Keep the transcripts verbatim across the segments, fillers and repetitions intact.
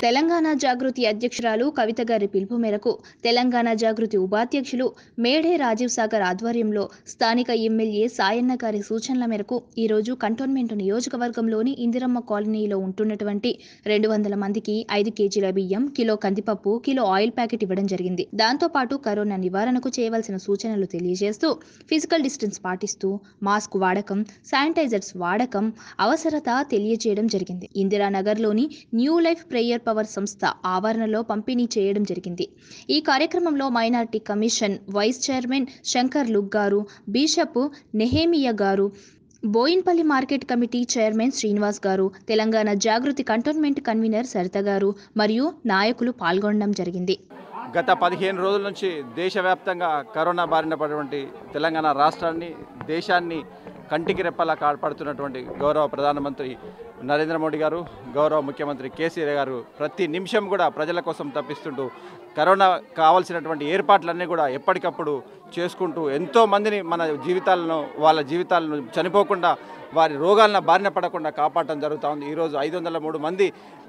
తెలంగాణ జాగృతి అధ్యక్షురాలు కవిత గారి పిలుపు మేరకు తెలంగాణ జాగృతి ఉపాధ్యక్షులు మేడే రాజీవ్ సాగర్ ఆధ్వర్యంలో స్థానిక ఎమ్మెల్యే సాయన్న గారి సూచనల మేరకు ఈరోజు కంటోన్మెంట్ నియోజకవర్గంలోని ఇందిరమ్మ కాలనీలో ఉంటున్నటువంటి రెండు వందల మందికి ఐదు కేజీల బియ్యం, కిలో కందిపప్పు, కిలో ఆయిల్ ప్యాకెట్ ఇవ్వడం జరిగింది. దాంతోపాటు కరోనా నివారణకు చేయవలసిన సూచనలు తెలియజేస్తూ ఫిజికల్ డిస్టెన్స్ పాటిస్తూ మాస్క్ వాడకం, శానిటైజర్స్ వాడకం అవసరత తెలియజేయడం జరిగింది. ఇందిరానగర్లోని న్యూ లైఫ్ ప్రేయర్ పవర్ సంస్థ ఆవరణలో పంపిణీ చేయడం జరిగింది. ఈ కార్యక్రమంలో minority commission vice chairman Shankar Luke గారు, బిషప్ నెహేమియా గారు, Bowenpally market committee chairman Srinivas గారు, తెలంగాణ జాగృతి కంటోన్మెంట్ కన్వీనర్ సరిత గారు మరియు నాయకులు పాల్గొనడం జరిగింది. గత పదిహేను రోజుల నుంచి దేశవ్యాప్తంగా కరోనా బారిన పడినటువంటి తెలంగాణ రాష్ట్రాన్ని, దేశాన్ని కంటికి రెప్పలా కాపాడుతున్నటువంటి గౌరవ ప్రధానమంత్రి నరేంద్ర మోడీ గారు, గౌరవ ముఖ్యమంత్రి కేసీఆర్ గారు ప్రతి నిమిషం కూడా ప్రజల కోసం తప్పిస్తుంటూ కరోనా కావాల్సినటువంటి ఏర్పాట్లన్నీ కూడా ఎప్పటికప్పుడు చేసుకుంటూ ఎంతో మందిని మన జీవితాలను వాళ్ళ జీవితాలను చనిపోకుండా వారి రోగాలను బారిన పడకుండా కాపాడటం జరుగుతూ ఉంది. ఈరోజు ఐదు వందల మూడు మంది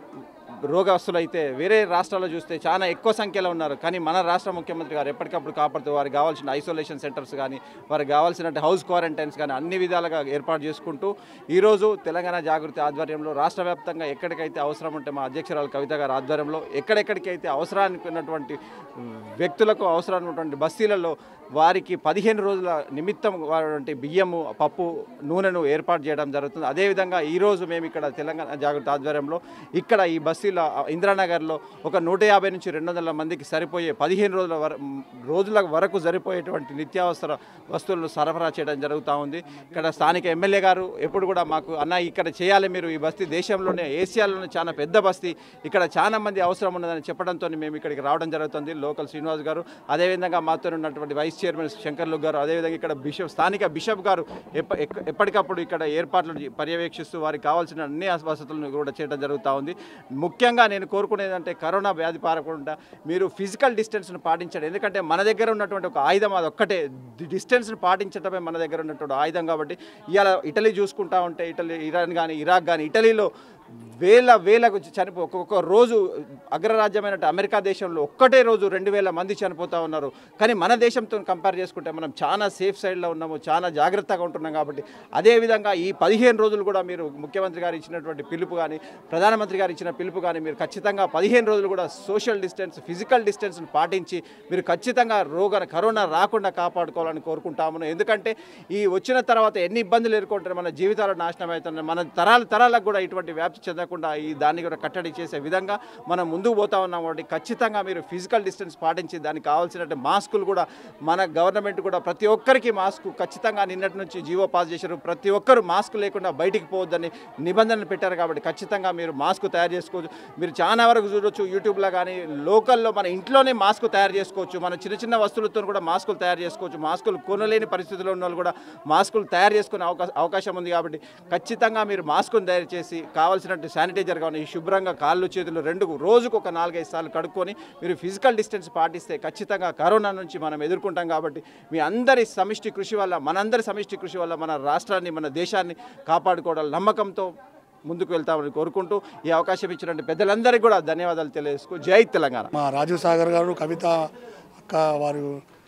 రోగస్తులు అయితే వేరే రాష్ట్రాల్లో చూస్తే చాలా ఎక్కువ సంఖ్యలో ఉన్నారు. కానీ మన రాష్ట్ర ముఖ్యమంత్రి గారు ఎప్పటికప్పుడు కాపాడుతూ వారికి కావాల్సిన ఐసోలేషన్ సెంటర్స్ కానీ, వారికి కావాల్సిన హౌస్ క్వారంటైన్స్ కానీ అన్ని విధాలుగా ఏర్పాటు చేసుకుంటూ ఈరోజు తెలంగాణ జాగృతి ఆధ్వర్యంలో రాష్ట్ర వ్యాప్తంగా ఎక్కడికైతే అవసరం ఉంటే మా అధ్యక్షురాలు కవిత గారి ఆధ్వర్యంలో ఎక్కడెక్కడికైతే అవసరానికి ఉన్నటువంటి వ్యక్తులకు అవసరమైనటువంటి బస్తీలలో వారికి పదిహేను రోజుల నిమిత్తం వారి బియ్యము, పప్పు, నూనెను ఏర్పాటు చేయడం జరుగుతుంది. అదేవిధంగా ఈరోజు మేము ఇక్కడ తెలంగాణ జాగృతి ఆధ్వర్యంలో ఇక్కడ ఈ బస్తీలో ఇందిరానగర్లో ఒక నూట యాభై నుంచి రెండు వందల మందికి సరిపోయే పదిహేను రోజుల వర రోజుల వరకు సరిపోయేటువంటి నిత్యావసర వస్తువులను సరఫరా చేయడం జరుగుతూ ఉంది. ఇక్కడ స్థానిక ఎమ్మెల్యే గారు ఎప్పుడు కూడా మాకు అన్న ఇక్కడ చేయాలి మీరు, ఈ బస్తీ దేశంలోనే ఏషియాలోనే చాలా పెద్ద బస్తీ, ఇక్కడ చాలా మంది అవసరం ఉన్నదని చెప్పడంతో మేము ఇక్కడికి రావడం జరుగుతుంది. లోకల్ శ్రీనివాస్ గారు, అదేవిధంగా మాతో ఉన్నటువంటి వైస్ చైర్మన్ శంకర్లు గారు, అదేవిధంగా ఇక్కడ బిషప్ స్థానిక బిషప్ గారు ఎప్పటికప్పుడు ఇక్కడ ఏర్పాట్లను పర్యవేక్షిస్తూ వారికి కావాల్సిన అన్ని వసతులను కూడా చేయడం జరుగుతూ ఉంది. ముఖ్యంగా నేను కోరుకునేది అంటే కరోనా వ్యాధి పారకుండా మీరు ఫిజికల్ డిస్టెన్స్ను పాటించండి. ఎందుకంటే మన దగ్గర ఉన్నటువంటి ఒక ఆయుధం అది ఒక్కటే, డిస్టెన్స్ను పాటించడమే మన దగ్గర ఉన్నటువంటి ఆయుధం. కాబట్టి ఇవాళ ఇటలీ చూసుకుంటా ఉంటే ఇటలీ, ఇరాన్ కానీ, ఇరాక్ కానీ, ఇటలీలో వేల వేలకు చనిపో ఒక్కొక్క రోజు అగ్రరాజ్యమైన అమెరికా దేశంలో ఒక్కటే రోజు రెండు వేల మంది చనిపోతూ ఉన్నారు. కానీ మన దేశంతో కంపేర్ చేసుకుంటే మనం చాలా సేఫ్ సైడ్లో ఉన్నాము, చాలా జాగ్రత్తగా ఉంటున్నాం. కాబట్టి అదేవిధంగా ఈ పదిహేను రోజులు కూడా మీరు ముఖ్యమంత్రి గారు ఇచ్చినటువంటి పిలుపు కానీ, ప్రధానమంత్రి గారు ఇచ్చిన పిలుపు కానీ మీరు ఖచ్చితంగా పదిహేను రోజులు కూడా సోషల్ డిస్టెన్స్, ఫిజికల్ డిస్టెన్స్ని పాటించి మీరు ఖచ్చితంగా రోగ కరోనా రాకుండా కాపాడుకోవాలని కోరుకుంటాము. ఎందుకంటే ఈ వచ్చిన తర్వాత ఎన్ని ఇబ్బందులు ఎదుర్కొంటారు, మన జీవితాలు నాశనం అవుతున్నాయి. మన తరాల తరాలకు కూడా ఇటువంటి వ్యాప్తి చెందకుండా ఈ దాన్ని కూడా కట్టడి చేసే విధంగా మనం ముందుకు పోతా ఉన్నాం. కాబట్టి ఖచ్చితంగా మీరు ఫిజికల్ డిస్టెన్స్ పాటించి దానికి కావాల్సిన మాస్కులు కూడా మన గవర్నమెంట్ కూడా ప్రతి ఒక్కరికి మాస్క్ ఖచ్చితంగా నిన్నటి నుంచి జీవో పాస్ చేశారు. ప్రతి ఒక్కరు మాస్క్ లేకుండా బయటికి పోవద్దని నిబంధనలు పెట్టారు. కాబట్టి ఖచ్చితంగా మీరు మాస్క్ తయారు చేసుకోవచ్చు. మీరు చాలా వరకు చూడొచ్చు యూట్యూబ్లో కానీ, లోకల్లో మన ఇంట్లోనే మాస్క్ తయారు చేసుకోవచ్చు. మన చిన్న చిన్న వస్తువులతో కూడా మాస్కులు తయారు చేసుకోవచ్చు. మాస్కులు కొనలేని పరిస్థితుల్లో ఉన్న వాళ్ళు కూడా మాస్కులు తయారు చేసుకునే అవకాశం అవకాశం ఉంది. కాబట్టి ఖచ్చితంగా మీరు మాస్కును తయారు చేసి కావాల్సిన శానిటైజర్ కానీ శుభ్రంగా కాళ్ళు చేతులు రెండు రోజుకు ఒక నాలుగైదు సార్లు కడుక్కొని మీరు ఫిజికల్ డిస్టెన్స్ పాటిస్తే ఖచ్చితంగా కరోనా నుంచి మనం ఎదుర్కొంటాం. కాబట్టి మీ అందరి సమిష్టి కృషి వల్ల, మనందరి సమిష్టి కృషి వల్ల మన రాష్ట్రాన్ని, మన దేశాన్ని కాపాడుకోవడం నమ్మకంతో ముందుకు వెళ్తామని కోరుకుంటూ ఈ అవకాశం ఇచ్చినటువంటి పెద్దలందరికీ కూడా ధన్యవాదాలు తెలియజేసుకు జై తెలంగాణ. మా రాజీవ్ సాగర్ గారు, కవిత అక్క వారు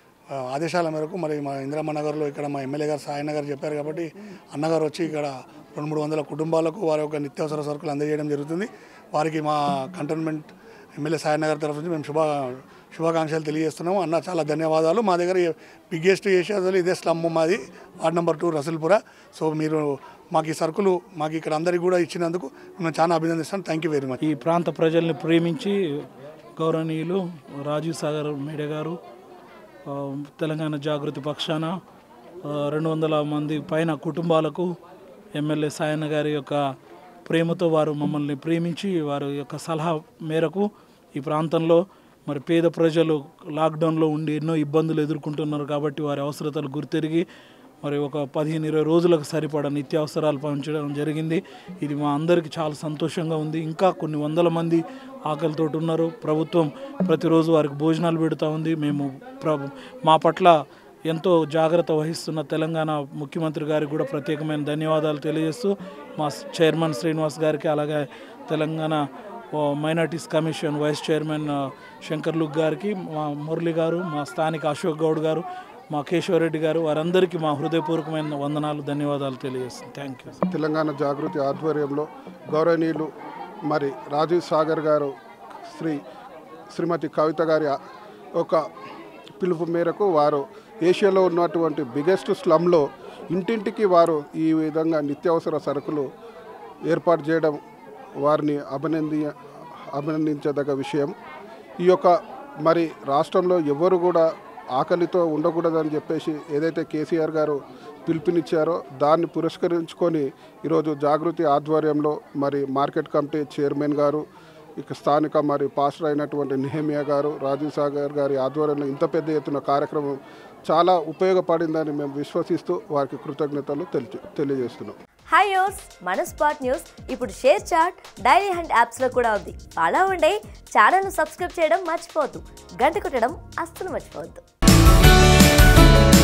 ఆదేశాల మేరకు మరి మా ఇందిరమ్మ నగర్లో ఇక్కడ మా ఎమ్మెల్యే గారు సాయన్న గారు చెప్పారు. కాబట్టి అన్నగారు వచ్చి ఇక్కడ రెండు మూడు వందల కుటుంబాలకు వారి యొక్క నిత్యావసర సరుకులు అందజేయడం జరుగుతుంది. వారికి మా కంటోన్మెంట్ ఎమ్మెల్యే సాయన్న గారి తరఫు నుంచి మేము శుభ శుభాకాంక్షలు తెలియజేస్తున్నాము. అన్న చాలా ధన్యవాదాలు. మా దగ్గర బిగ్గెస్ట్ ఏషియాలో ఇదే స్లమ్ మాది, ward number two Rasoolpura. So మీరు మాకు ఈ సరుకులు మాకు ఇక్కడ అందరికీ కూడా ఇచ్చినందుకు మేము చాలా అభినందిస్తాను. Thank you very much. ఈ ప్రాంత ప్రజల్ని ప్రేమించి గౌరవనీయులు రాజీవ్ సాగర్ మేడే గారు తెలంగాణ జాగృతి పక్షాన రెండు వందల మంది పైన కుటుంబాలకు ఎమ్మెల్యే సాయన్న గారి యొక్క ప్రేమతో వారు మమ్మల్ని ప్రేమించి వారి యొక్క సలహా మేరకు ఈ ప్రాంతంలో మరి పేద ప్రజలు లాక్డౌన్లో ఉండి ఎన్నో ఇబ్బందులు ఎదుర్కొంటున్నారు. కాబట్టి వారి అవసరతలు గుర్తెరిగి మరి ఒక పదిహేను ఇరవై రోజులకు సరిపడా నిత్యావసరాలు పంచడం జరిగింది. ఇది మా అందరికీ చాలా సంతోషంగా ఉంది. ఇంకా కొన్ని వందల మంది ఆకలితో ఉన్నారు. ప్రభుత్వం ప్రతిరోజు వారికి భోజనాలు పెడుతూ ఉంది. మేము మా పట్ల ఎంతో జాగ్రత్త వహిస్తున్న తెలంగాణ ముఖ్యమంత్రి గారికి కూడా ప్రత్యేకమైన ధన్యవాదాలు తెలియజేస్తూ మా చైర్మన్ శ్రీనివాస్ గారికి, అలాగే Telangana minorities commission vice chairman Shankar Luke గారికి, మా మురళి గారు, మా స్థానిక అశోక్ గౌడ్ గారు, మా కేశవరెడ్డి గారు, వారందరికీ మా హృదయపూర్వకమైన వందనాలు, ధన్యవాదాలు తెలియజేస్తాను. Thank you. తెలంగాణ జాగృతి ఆధ్వర్యంలో గౌరవనీయులు మరి రాజీవ్ సాగర్ గారు శ్రీ శ్రీమతి కవిత గారి ఒక పిలుపు మేరకు వారు ఏషియాలో ఉన్నటువంటి బిగ్గెస్ట్ స్లమ్లో ఇంటింటికి వారు ఈ విధంగా నిత్యావసర సరుకులు ఏర్పాటు చేయడం వారిని అభినంది అభినందించదగ్గ విషయం. ఈ యొక్క మరి రాష్ట్రంలో ఎవరు కూడా ఆకలితో ఉండకూడదని చెప్పేసి ఏదైతే కేసీఆర్ గారు పిలుపునిచ్చారో దాన్ని పురస్కరించుకొని ఈరోజు జాగృతి ఆధ్వర్యంలో మరి మార్కెట్ కమిటీ చైర్మన్ గారు, ఇక స్థానిక మరి పాస్టర్ అయినటువంటి నెహమియా గారు, రాజీవ్ సాగర్ గారి ఆధ్వర్యంలో ఇంత పెద్ద ఎత్తున కార్యక్రమం చాలా ఉపయోగపడిందని మేము విశ్వసిస్తూ వారికి కృతజ్ఞతలు తెలి తెలియజేస్తున్నాం. హాయ్ యోర్స్, మన స్పాట్ న్యూస్ ఇప్పుడు షేర్ చాట్, డైలీ హండ్ యాప్స్లో కూడా ఉంది. అలా ఉండే ఛానల్ను సబ్స్క్రైబ్ చేయడం మర్చిపోవద్దు, గంట కొట్టడం అస్సలు మర్చిపోవద్దు.